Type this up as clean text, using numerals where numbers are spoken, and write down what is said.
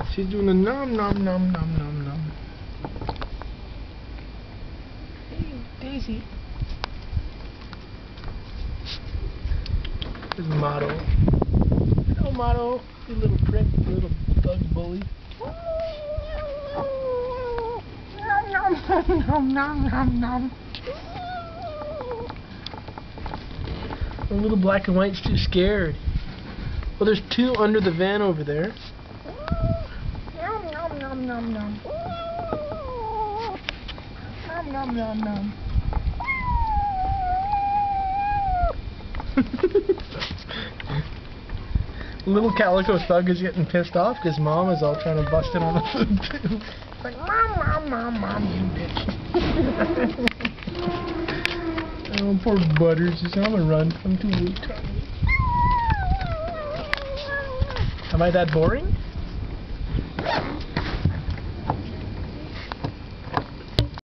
She's doing a nom nom nom nom nom nom. Hey, Daisy. There's Maro. Hello, Maro. You little prick, you little bug bully. Nom nom nom nom nom. The little black and white's too scared. Well, there's two under the van over there. Nom nom nom nom nom. Nom nom nom nom. Little calico thug is getting pissed off because mom is all trying to bust in on the food too. It's like, mom, you bitch. Oh, poor Butters. He's on the run. I'm too weak. Am I that boring?